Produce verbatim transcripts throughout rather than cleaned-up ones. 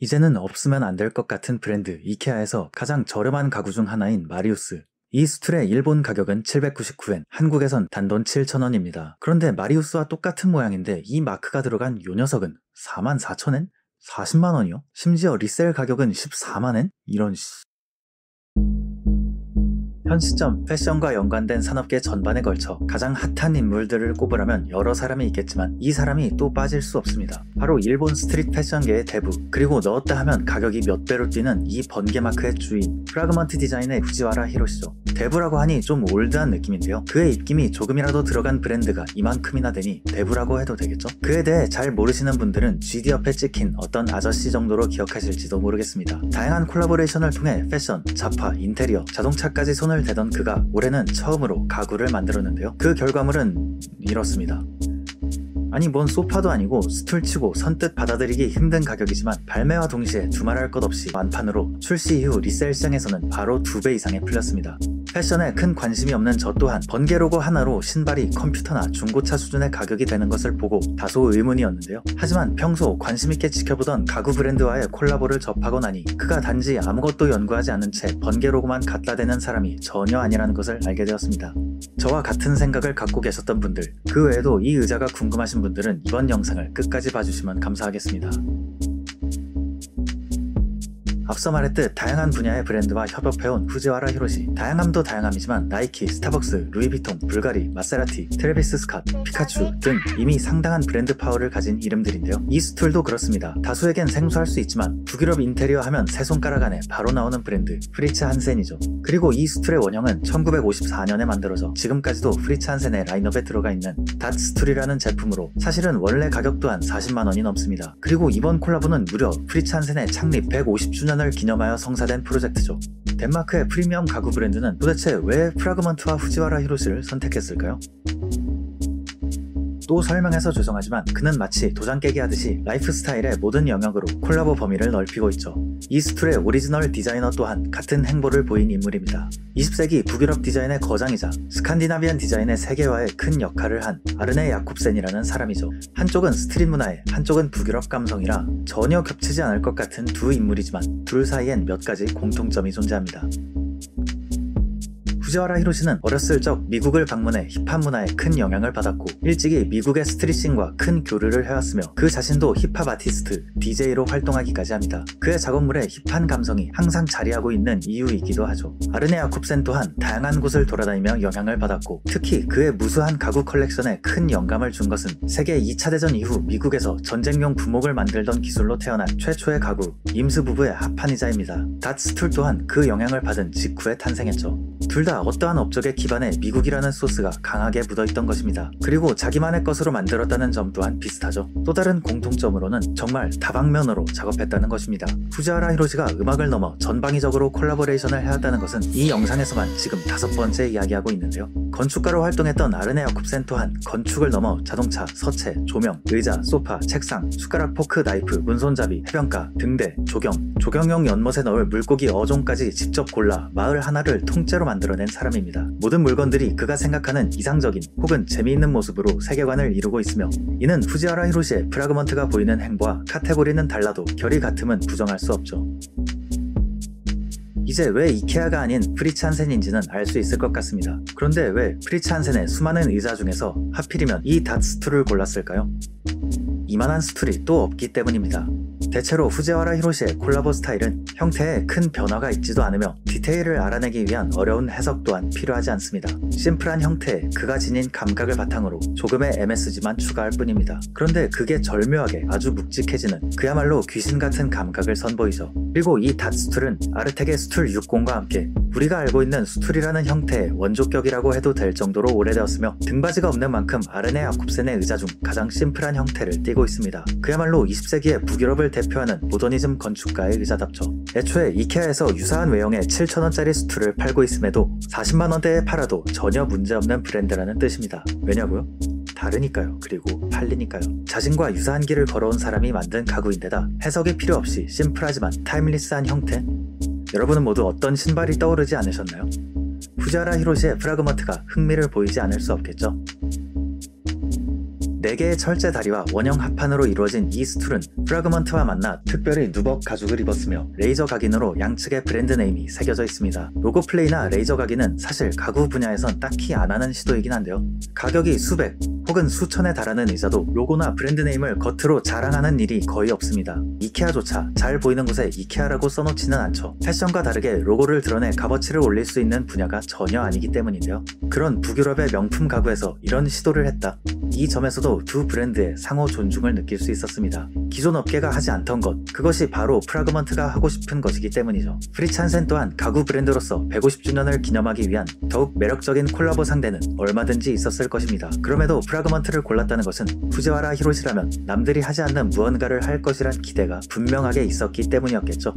이제는 없으면 안 될 것 같은 브랜드 이케아에서 가장 저렴한 가구 중 하나인 마리우스. 이 스툴의 일본 가격은 칠백구십구 엔, 한국에선 단돈 칠천 원입니다. 그런데 마리우스와 똑같은 모양인데 이 마크가 들어간 요 녀석은 사만 사천 엔? 사십만 원이요? 심지어 리셀 가격은 십사만 엔? 이런 씨... 현 시점 패션과 연관된 산업계 전반에 걸쳐 가장 핫한 인물들을 꼽으라면 여러 사람이 있겠지만 이 사람이 또 빠질 수 없습니다. 바로 일본 스트릿 패션계의 대부, 그리고 넣었다 하면 가격이 몇 배로 뛰는 이 번개 마크의 주인, 프라그먼트 디자인의 후지와라 히로시죠. 대부라고 하니 좀 올드한 느낌인데요. 그의 입김이 조금이라도 들어간 브랜드가 이만큼이나 되니 대부라고 해도 되겠죠? 그에 대해 잘 모르시는 분들은 지디 옆에 찍힌 어떤 아저씨 정도로 기억하실지도 모르겠습니다. 다양한 콜라보레이션을 통해 패션, 자파, 인테리어, 자동차까지 손을 대던 그가 올해는 처음으로 가구를 만들었는데요. 그 결과물은 이렇습니다. 아니 뭔 소파도 아니고 스툴치고 선뜻 받아들이기 힘든 가격이지만 발매와 동시에 두말할 것 없이 완판으로 출시 이후 리셀 시장에서는 바로 두 배 이상에 풀렸습니다. 패션에 큰 관심이 없는 저 또한 번개 로고 하나로 신발이 컴퓨터나 중고차 수준의 가격이 되는 것을 보고 다소 의문이었는데요. 하지만 평소 관심있게 지켜보던 가구 브랜드와의 콜라보를 접하고 나니 그가 단지 아무것도 연구하지 않은 채 번개 로고만 갖다 대는 사람이 전혀 아니라는 것을 알게 되었습니다. 저와 같은 생각을 갖고 계셨던 분들, 그 외에도 이 의자가 궁금하신 분들은 이번 영상을 끝까지 봐주시면 감사하겠습니다. 앞서 말했듯 다양한 분야의 브랜드와 협업해온 후지와라 히로시. 다양함도 다양함이지만 나이키, 스타벅스, 루이비통, 불가리, 마세라티, 트래비스 스캇, 피카츄 등 이미 상당한 브랜드 파워를 가진 이름들인데요. 이 스툴도 그렇습니다. 다수에겐 생소할 수 있지만 북유럽 인테리어 하면 세 손가락 안에 바로 나오는 브랜드 프리츠 한센이죠. 그리고 이 스툴의 원형은 천구백오십사 년에 만들어져 지금까지도 프리츠 한센의 라인업에 들어가 있는 닷 스툴이라는 제품으로 사실은 원래 가격 또한 사십만 원이 넘습니다. 그리고 이번 콜라보는 무려 프리츠 한센의 창립 백오십 주년을 기념하여 성사된 프로젝트죠. 덴마크의 프리미엄 가구 브랜드는 도대체 왜 프라그먼트와 후지와라 히로시를 선택했을까요? 또 설명해서 죄송하지만 그는 마치 도장 깨기 하듯이 라이프 스타일의 모든 영역으로 콜라보 범위를 넓히고 있죠. 이 스툴의 오리지널 디자이너 또한 같은 행보를 보인 인물입니다. 이십 세기 북유럽 디자인의 거장이자 스칸디나비안 디자인의 세계화에 큰 역할을 한 아르네 야콥센이라는 사람이죠. 한쪽은 스트릿 문화에, 한쪽은 북유럽 감성이라 전혀 겹치지 않을 것 같은 두 인물이지만 둘 사이엔 몇 가지 공통점이 존재합니다. 후지와라 히로시는 어렸을 적 미국을 방문해 힙합 문화에 큰 영향을 받았고 일찍이 미국의 스트릿씬과 큰 교류를 해왔으며 그 자신도 힙합 아티스트, 디제이로 활동하기까지 합니다. 그의 작업물에 힙한 감성이 항상 자리하고 있는 이유이기도 하죠. 아르네 야콥센 또한 다양한 곳을 돌아다니며 영향을 받았고 특히 그의 무수한 가구 컬렉션에 큰 영감을 준 것은 세계 이 차 대전 이후 미국에서 전쟁용 부목을 만들던 기술로 태어난 최초의 가구, 임스 부부의 합판이자입니다. 닷 스툴 또한 그 영향을 받은 직후에 탄생했죠. 둘 다 어떠한 업적에 기반해 미국이라는 소스가 강하게 묻어있던 것입니다. 그리고 자기만의 것으로 만들었다는 점 또한 비슷하죠. 또 다른 공통점으로는 정말 다방면으로 작업했다는 것입니다. 후지와라 히로시가 음악을 넘어 전방위적으로 콜라보레이션을 해왔다는 것은 이 영상에서만 지금 다섯 번째 이야기하고 있는데요. 건축가로 활동했던 아르네 야콥센 또한 건축을 넘어 자동차, 서체, 조명, 의자, 소파, 책상, 숟가락, 포크, 나이프, 문손잡이, 해변가, 등대, 조경, 조경용 연못에 넣을 물고기 어종까지 직접 골라 마을 하나를 통째로 만들어낸 사람입니다. 모든 물건들이 그가 생각하는 이상적인 혹은 재미있는 모습으로 세계관을 이루고 있으며 이는 후지와라 히로시의 프라그먼트가 보이는 행보와 카테고리는 달라도 결이 같음은 부정할 수 없죠. 이제 왜 이케아가 아닌 프리츠 한센인지는 알 수 있을 것 같습니다. 그런데 왜 프리츠 한센의 수많은 의자 중에서 하필이면 이 닷 스툴을 골랐을까요? 이만한 스툴이 또 없기 때문입니다. 대체로 후지와라 히로시의 콜라보 스타일은 형태에 큰 변화가 있지도 않으며 디테일을 알아내기 위한 어려운 해석 또한 필요하지 않습니다. 심플한 형태에 그가 지닌 감각을 바탕으로 조금의 엠에스지만 추가할 뿐입니다. 그런데 그게 절묘하게 아주 묵직해지는 그야말로 귀신 같은 감각을 선보이죠. 그리고 이 닷 스툴은 아르텍의 스툴 육십과 함께 우리가 알고 있는 스툴이라는 형태의 원조격이라고 해도 될 정도로 오래되었으며 등받이가 없는 만큼 아르네 야콥센의 의자 중 가장 심플한 형태를 띠고 있습니다. 그야말로 이십 세기의 북유럽을 대표하는 모더니즘 건축가의 의자답죠. 애초에 이케아에서 유사한 외형의 칠천 원짜리 스툴을 팔고 있음에도 사십만 원대에 팔아도 전혀 문제없는 브랜드라는 뜻입니다. 왜냐고요? 다르니까요. 그리고 팔리니까요. 자신과 유사한 길을 걸어온 사람이 만든 가구인데다 해석이 필요 없이 심플하지만 타임리스한 형태? 여러분은 모두 어떤 신발이 떠오르지 않으셨나요? 후지와라 히로시의 프라그먼트가 흥미를 보이지 않을 수 없겠죠. 네 개의 철제 다리와 원형 합판으로 이루어진 이 스툴은 프라그먼트와 만나 특별히 누벅 가죽을 입었으며 레이저 각인으로 양측의 브랜드 네임이 새겨져 있습니다. 로고 플레이나 레이저 각인은 사실 가구 분야에선 딱히 안 하는 시도이긴 한데요. 가격이 수백 혹은 수천에 달하는 의자도 로고나 브랜드 네임을 겉으로 자랑하는 일이 거의 없습니다. 이케아조차 잘 보이는 곳에 이케아라고 써놓지는 않죠. 패션과 다르게 로고를 드러내 값어치를 올릴 수 있는 분야가 전혀 아니기 때문인데요. 그런 북유럽의 명품 가구에서 이런 시도를 했다. 이 점에서도 두 브랜드의 상호 존중을 느낄 수 있었습니다. 기존 업계가 하지 않던 것, 그것이 바로 프라그먼트가 하고 싶은 것이기 때문이죠. 프리츠 한센 또한 가구 브랜드로서 백오십 주년을 기념하기 위한 더욱 매력적인 콜라보 상대는 얼마든지 있었을 것입니다. 그럼에도 프라그먼트를 골랐다는 것은 후지와라 히로시라면 남들이 하지 않는 무언가를 할 것이란 기대가 분명하게 있었기 때문이었겠죠.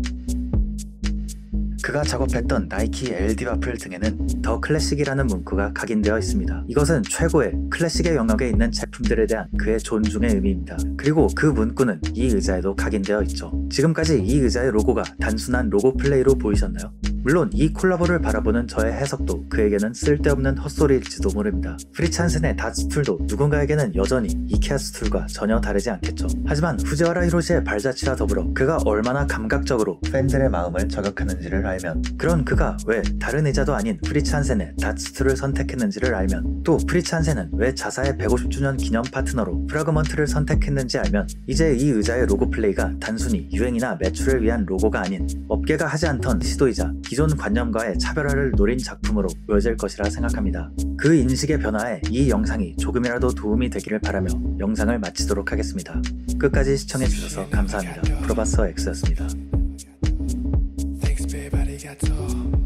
그가 작업했던 나이키 엘디 와플 등에는 더 클래식이라는 문구가 각인되어 있습니다. 이것은 최고의 클래식의 영역에 있는 제품들에 대한 그의 존중의 의미입니다. 그리고 그 문구는 이 의자에도 각인되어 있죠. 지금까지 이 의자의 로고가 단순한 로고 플레이로 보이셨나요? 물론 이 콜라보를 바라보는 저의 해석도 그에게는 쓸데없는 헛소리일지도 모릅니다. 프리츠 한센의 닷 스툴도 누군가에게는 여전히 이케아 스툴과 전혀 다르지 않겠죠. 하지만 후지와라 히로시의 발자취와 더불어 그가 얼마나 감각적으로 팬들의 마음을 저격하는지를 알면, 그런 그가 왜 다른 의자도 아닌 프리츠 한센의 닷 스툴을 선택했는지를 알면, 또 프리츠 한센은 왜 자사의 백오십 주년 기념 파트너로 프라그먼트를 선택했는지 알면 이제 이 의자의 로고 플레이가 단순히 유행이나 매출을 위한 로고가 아닌 업계가 하지 않던 시도이자 기존 관념과의 차별화를 노린 작품으로 보여질 것이라 생각합니다. 그 인식의 변화에 이 영상이 조금이라도 도움이 되기를 바라며 영상을 마치도록 하겠습니다. 끝까지 시청해주셔서 감사합니다. 프로바서 X였습니다. Thanks babe, arigato.